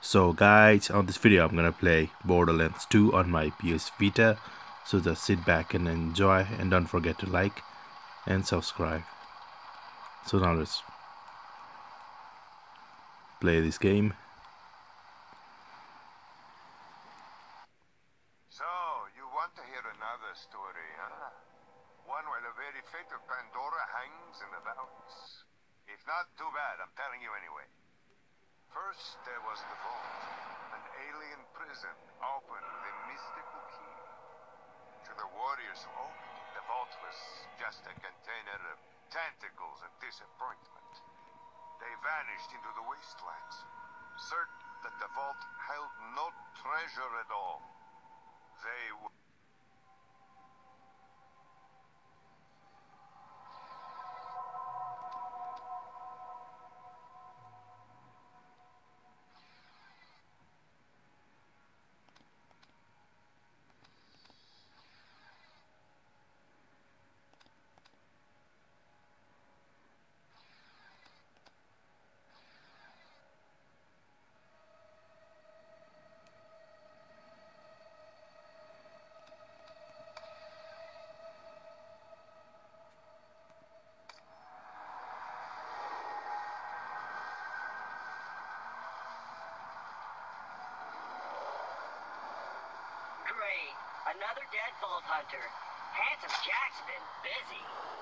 So guys, on this video I'm gonna play Borderlands 2 on my PS Vita. So just sit back and enjoy, and don't forget to like and subscribe. So now let's play this game. So, you want to hear another story, huh? One where the very fate of Pandora hangs in the balance. If not, too bad, I'm telling you anyway. First, there was the vault, an alien prison opened with a mystical key. To the warriors who opened it, the vault was just a container of tentacles and disappointment. They vanished into the wastelands, certain that the vault held no treasure at all. They were... Great. Another dead vault hunter. Handsome Jack's been busy.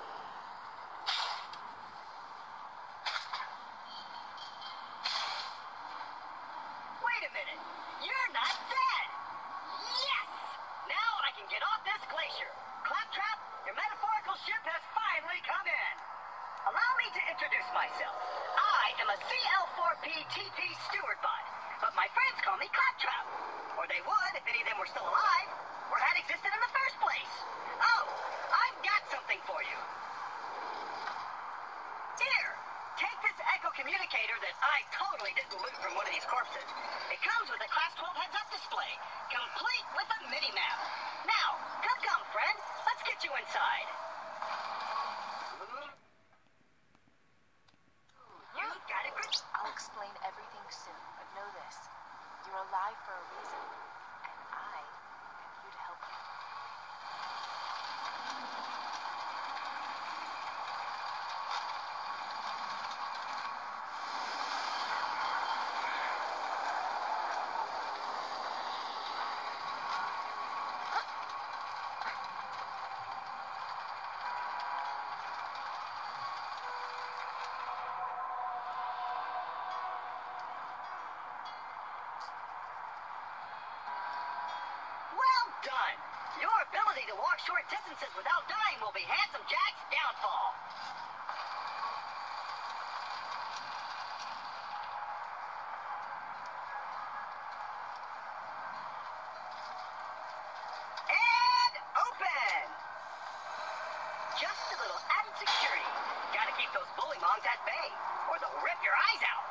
Wait a minute. You're not dead. Yes! Now I can get off this glacier. Claptrap, your metaphorical ship has finally come in. Allow me to introduce myself. I am a CL4P-TP steward bot, but my friends call me Claptrap. Or they would if any of them were still alive, or had existed in the first place. Oh, I've got something for you. Here, take this echo communicator that I totally didn't loot from one of these corpses. It comes with a Class 12 heads-up display, complete with a mini-map. Now, come, friend. Let's get you inside. You've got a grip. I'll explain everything soon, but know this. You're alive for a reason, and I am here to help you. Well done! Your ability to walk short distances without dying will be Handsome Jack's downfall. And open! Just a little added security. Gotta keep those bully mongs at bay, or they'll rip your eyes out.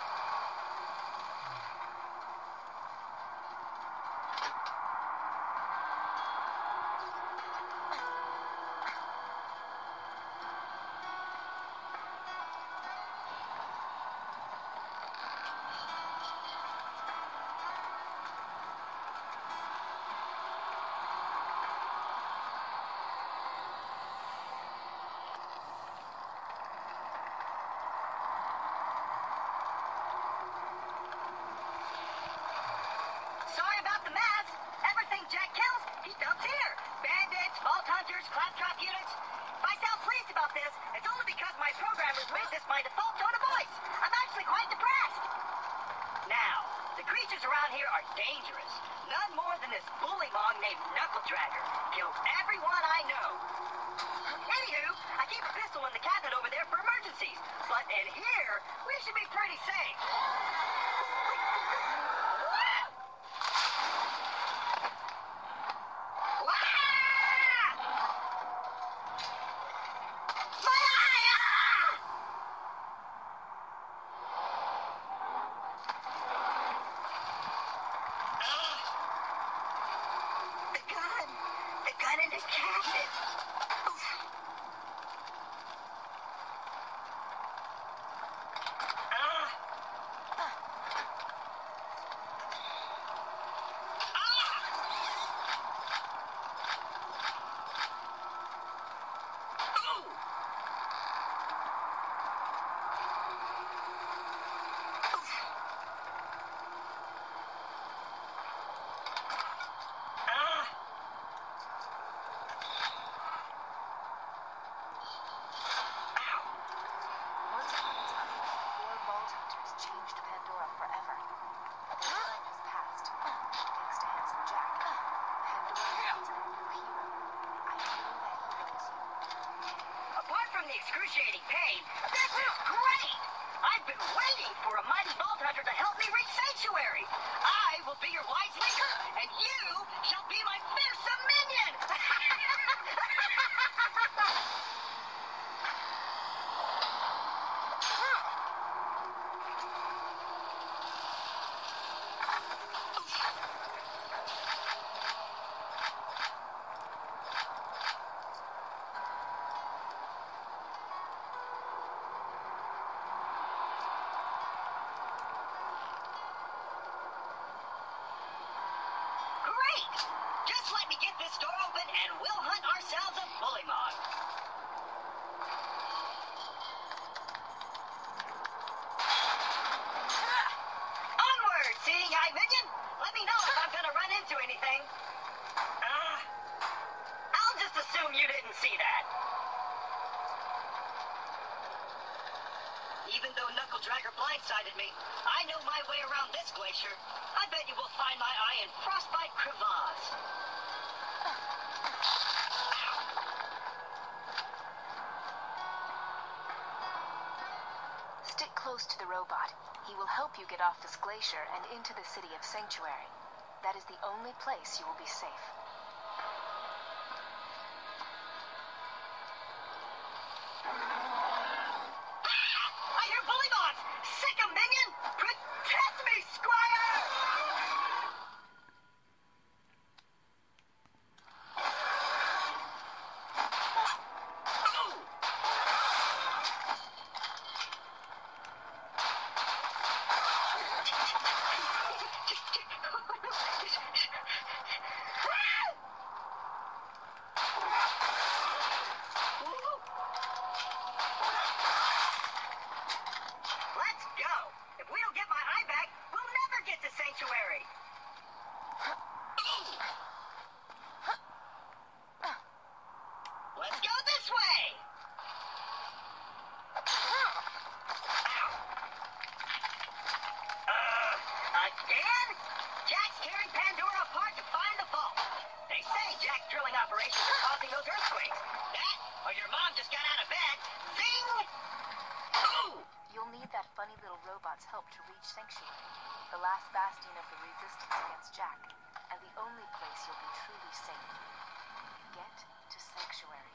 Sorry about the mess. Everything Jack kills, he dumps here. Bandits, vault hunters, claptrap units. If I sound pleased about this, it's only because my programmers made this my default tone of voice. I'm actually quite depressed. Now, the creatures around here are dangerous. None more than this bully mong named Knuckle Dragger. Kills everyone I know. Anywho, I keep a pistol in the cabinet over there for emergencies. But in here, we should be pretty safe. The gun in this cabinet. excruciating pain. This is great! I've been waiting for a mighty Vault Hunter to help me reach Sanctuary. I will be your wise leader, and you shall be my fearsome minion! Great! Just let me get this door open and we'll hunt ourselves a bullymog. Onward, seeing eye minion! Let me know if I'm gonna run into anything. I'll just assume you didn't see that. Even though Knuckle Dragger blindsided me, I know my way around this glacier. I bet you will find my eye in Frostbite Crevasse. Stick close to the robot. He will help you get off this glacier and into the city of Sanctuary. That is the only place you will be safe. I hear bullymongs! Sick 'em, minion! Protect me, Squire! Let's go! If we don't get my eye back, we'll never get to Sanctuary! Let's go this way! Again? Jack's tearing Pandora apart to find the vault. They say Jack's drilling operations are causing those earthquakes. That, or your mom just got out of bed. Zing! Ooh! You'll need that funny little robot's help to reach Sanctuary, the last bastion of the resistance against Jack, and the only place you'll be truly safe. Get to Sanctuary.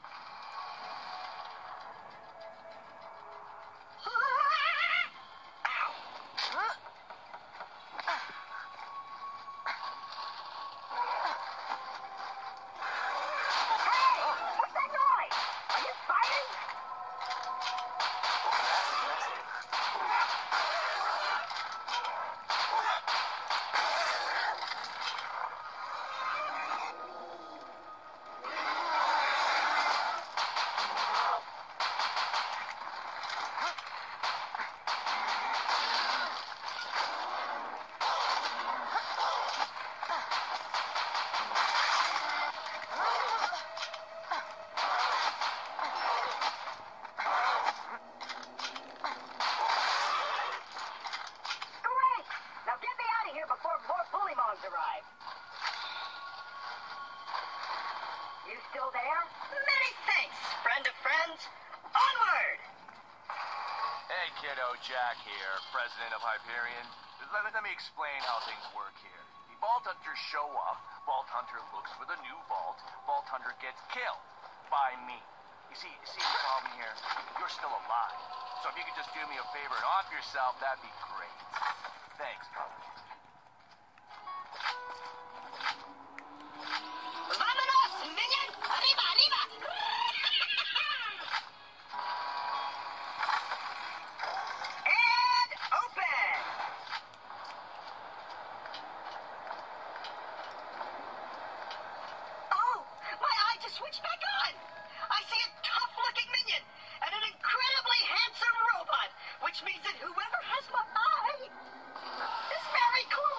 Hey! What's that noise? Are you fighting? Great! Now get me out of here before more bullymongs arrive. You still there? Many thanks, friend of friends. Onward! Hey kiddo, Jack here, president of Hyperion. Let me explain how things work here. The Vault Hunters show up, Vault Hunter looks for the new vault, Vault Hunter gets killed by me. You see the problem here? You're still alive. So if you could just do me a favor and off yourself, that'd be great. Thanks, brother. Vámonos, minion! Arriba, arriba! And open! Oh, my eye just switched back on! I see a tough-looking minion and an incredibly handsome robot, which means that whoever has my eye is very close!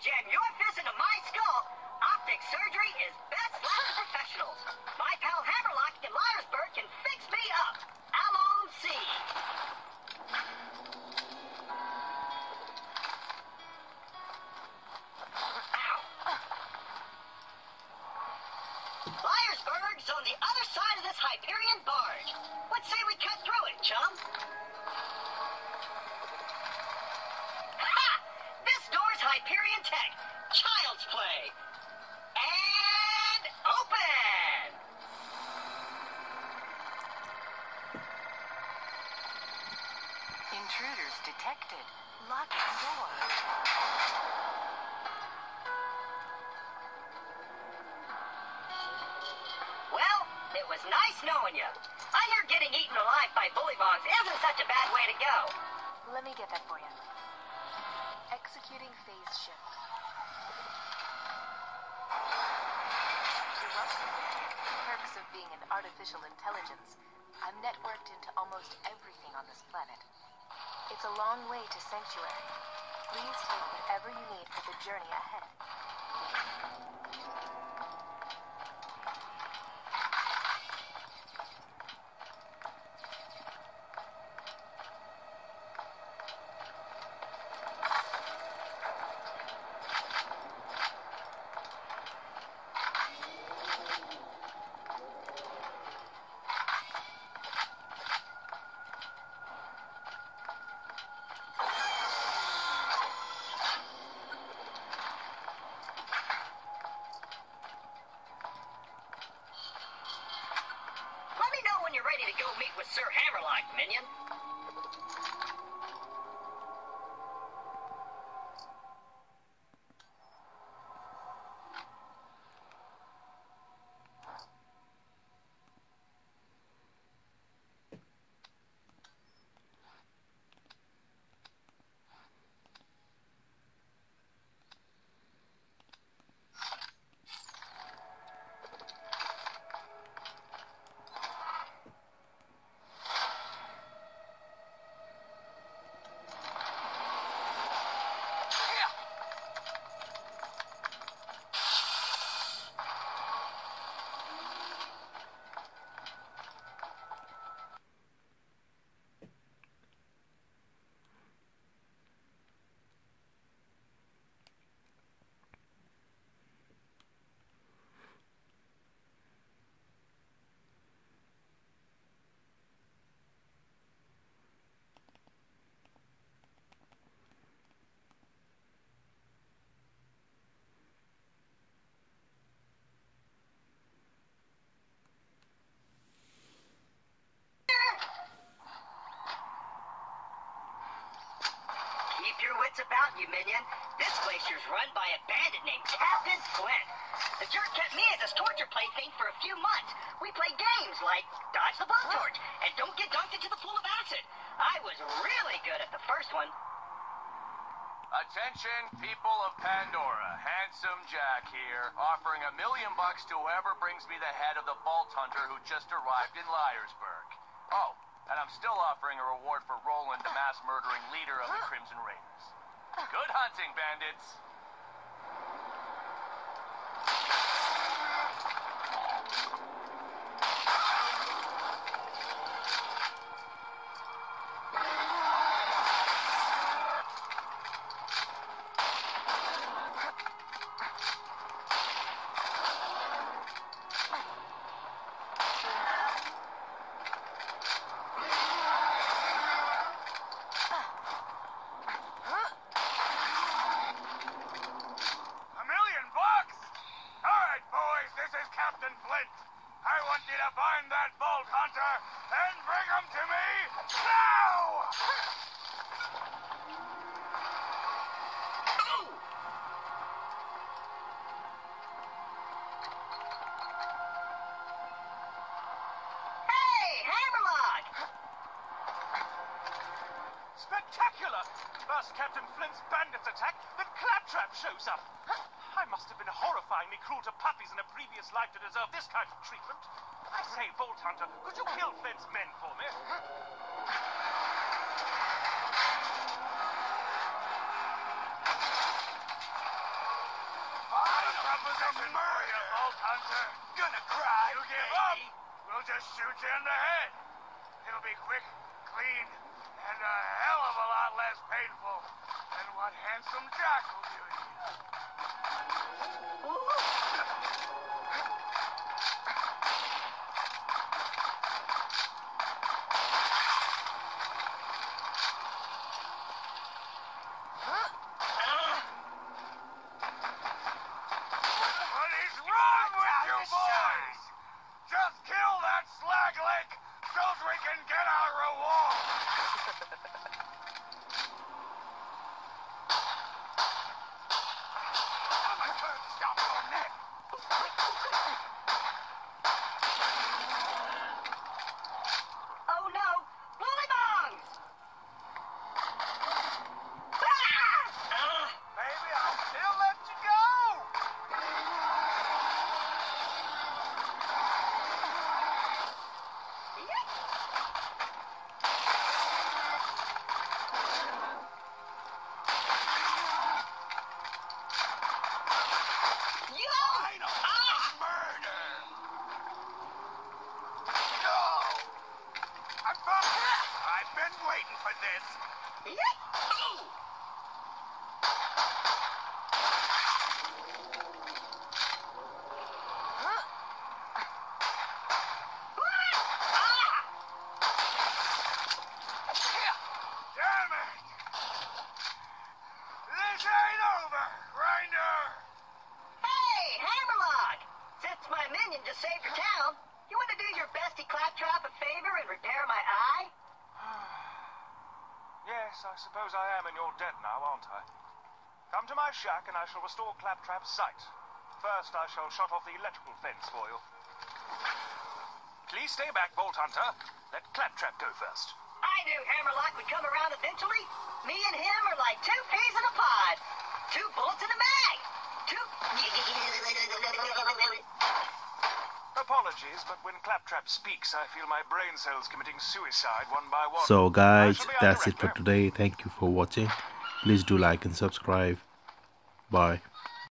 jam your fist into my skull, optic surgery is best left to professionals. My pal Hammerlock in Liarsburg can fix me up. Allons see. Liarsburg's on the other side of this Hyperion barge. Let's say we cut through it, chum. Ha! This door's Hyperion tech. Child's play. And open! Intruders detected. Locking door. Well, it was nice knowing you. I hear getting eaten alive by bullymongs isn't such a bad way to go. Let me get that for you. Executing phase shift. You're welcome. Perks of being an artificial intelligence. I'm networked into almost everything on this planet. It's a long way to Sanctuary. Please take whatever you need for the journey ahead. Let me know when you're ready to go meet with Sir Hammerlock, minion. Keep your wits about you, minion. This glacier's run by a bandit named Captain Flint. The jerk kept me as his torture plaything for a few months. We played games like Dodge the Blowtorch and Don't Get Dunked into the Pool of Acid. I was really good at the first one. Attention, people of Pandora. Handsome Jack here, offering $1 million to whoever brings me the head of the Vault Hunter who just arrived in Liarsburg. Oh, and I'm still offering a reward for Roland, the mass-murdering leader of the Crimson Raiders. Good hunting, bandits. Find that Vault Hunter and bring him to me now! Hey, Hammerlock! Spectacular! First Captain Flint's bandits attack, then Claptrap shows up. I must have been horrifyingly cruel to puppies in a previous life to deserve this kind of treatment. I say, Vault Hunter, could you kill Flint's men for me? job was a murder, Vault Hunter. Gonna cry, you give up? We'll just shoot you in the head. It'll be quick, clean, and a hell of a lot less painful than what Handsome Jack will do to you. What is wrong with you boys? Just kill that slag lick so we can get our reward. I'm a turd stop your neck. Oh no! Bully bongs! Maybe I'll still let you go. Final murder. No. I've been waiting for this. Damn it! This ain't over, Grinder! Hey, Hammerlock! Since my minion just saved your town, you want to do your bestie Claptrap a favor and repair my eye? Yes, I suppose I am in your debt now, aren't I? Come to my shack and I shall restore Claptrap's sight. First, I shall shut off the electrical fence for you. Please stay back, Vault Hunter. Let Claptrap go first. I knew Hammerlock would come around eventually. Me and him are like two peas in a pod. Two bullets in a bag. Apologies, but when Claptrap speaks, I feel my brain cells committing suicide one by one. So guys, I shall be that's our it for director. today. Thank you for watching. Please do like and subscribe. Bye.